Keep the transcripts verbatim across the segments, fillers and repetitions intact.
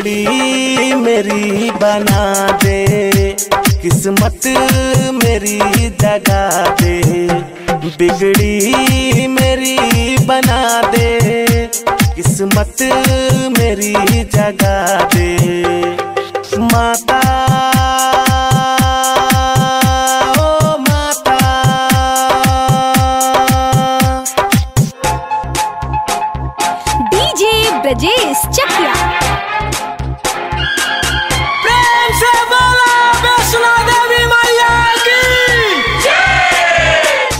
बिगड़ी मेरी बना दे, किस्मत मेरी जगा दे। बिगड़ी मेरी बना दे, किस्मत मेरी जगा दे। माता ओ माता, डीजे ब्रजेश चकिया। प्रेम से बोला वैष्णो देवी मैया की जय।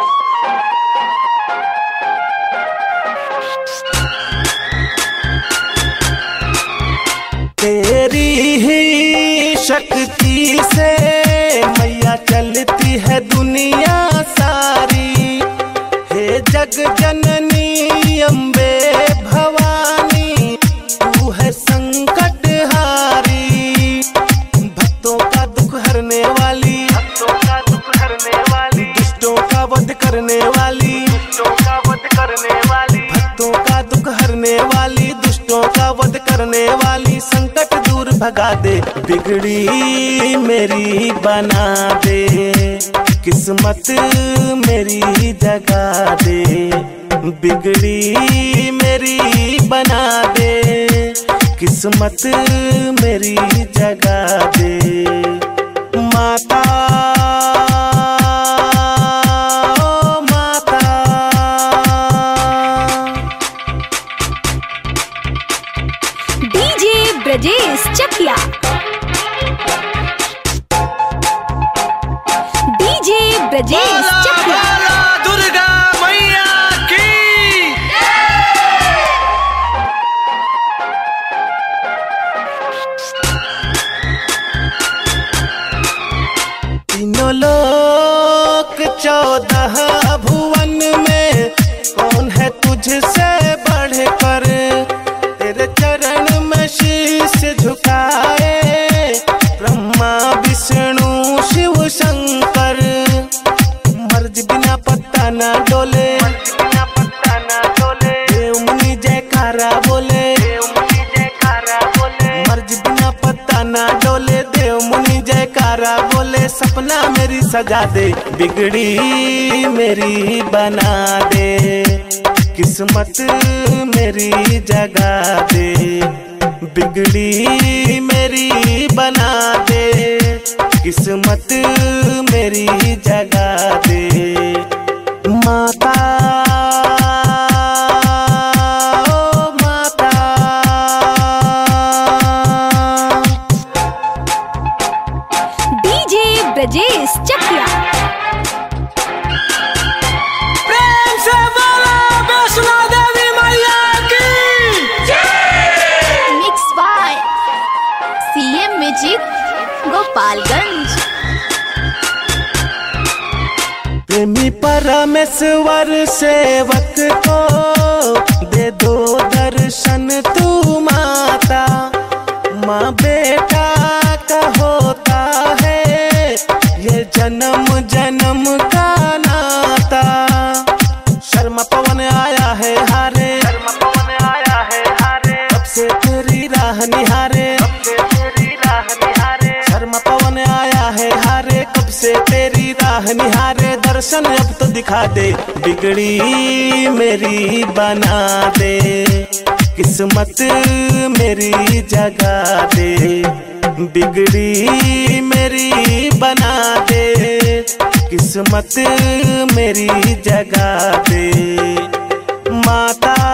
तेरी ही शक्ति से मैया चलती है दुनिया सारी। हे जग जननी अम्बे भवानी, तू है संकट हारी। भक्तों का दुख हरने वाली, भक्तों का दुख हरने वाली, दुष्टों का वध करने वाली, दुष्टों का वध करने वाली, भक्तों का दुख हरने वाली, दुष्टों का वध करने वाली। संकट दूर भगा दे, बिगड़ी मेरी बना दे, किस्मत मेरी जगा दे। बिगड़ी मेरी बना दे, किस्मत मेरी जगा दे। माता ओ माता, डीजे ब्रजेश चकिया। डीजे ब्रजेश चकिया। बोला दुर्गा मैया की तीनों लोक चौदह भुवन में कौन है तुझसे बढ़कर। तेरे चरण में शीश झुकाए ब्रह्मा विष्णु शिव शंकर। मर्ज बिना पत्ता ना डोले, बिना पत्ता ना डोले, देव मुनि जयकारा बोले, देव मुनि जयकारा बोले। मर्ज बिना पत्ता ना डोले, देव मुनि जयकारा बोले। सपना मेरी सजा दे, बिगड़ी मेरी बना दे, किस्मत मेरी जगा दे। बिगड़ी मेरी बना दे, किस्मत मेरी जगा दे। माता ओ माता, डीजे ब्रजेश चकिया। प्रेम से बोला वैष्णो देवी मैया की जय। Mix by CM music Gopalganj. प्रेमी परमेश्वर सेवक को दे दो दर्शन तू माता। माँ बेटा का होता है ये जन्म जन्म का नाता। शर्मा पवन आया है हारे, शर्मा पवन आया है हारे, कब से तेरी राह निहारे, कब से तेरी राह निहारे। शर्मा पवन आया है हारे, कब से तेरी राह निहारे। दर्शन अब तो दिखा दे, बिगड़ी मेरी बना दे, किस्मत मेरी जगा दे। बिगड़ी मेरी बना दे, किस्मत मेरी जगा दे। माता